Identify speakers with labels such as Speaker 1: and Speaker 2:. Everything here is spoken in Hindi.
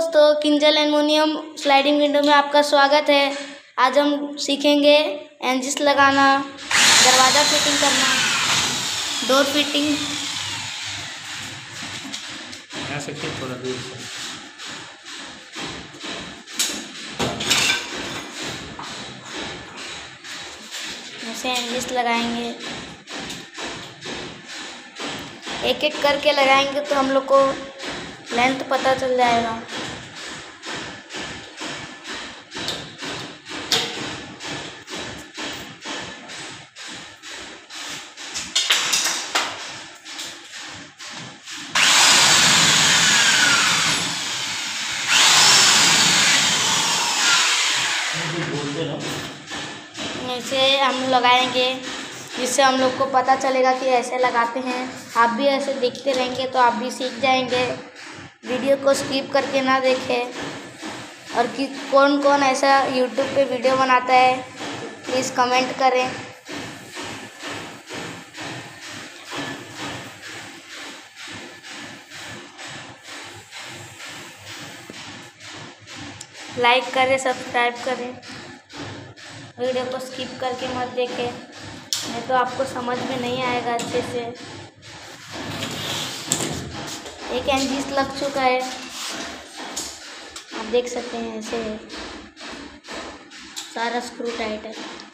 Speaker 1: दोस्तों, किंजल एल्युमिनियम स्लाइडिंग विंडो में आपका स्वागत है। आज हम सीखेंगे एंजिस लगाना, दरवाज़ा फिटिंग करना, डोर फिटिंग।
Speaker 2: थोड़ा दूर से
Speaker 1: ऐसे एंजिस लगाएंगे, एक एक करके लगाएंगे तो हम लोग को लेंथ पता चल जाएगा। ऐसे हम लगाएंगे जिससे हम लोग को पता चलेगा कि ऐसे लगाते हैं। आप भी ऐसे देखते रहेंगे तो आप भी सीख जाएंगे। वीडियो को स्किप करके ना देखें। और कि कौन कौन ऐसा यूट्यूब पे वीडियो बनाता है प्लीज़ कमेंट करें। लाइक करें, सब्सक्राइब करें। वीडियो को स्किप करके मत देखें, नहीं तो आपको समझ में नहीं आएगा अच्छे से। एक एंजिस लग चुका है, आप देख सकते हैं। ऐसे सारा स्क्रू टाइट है।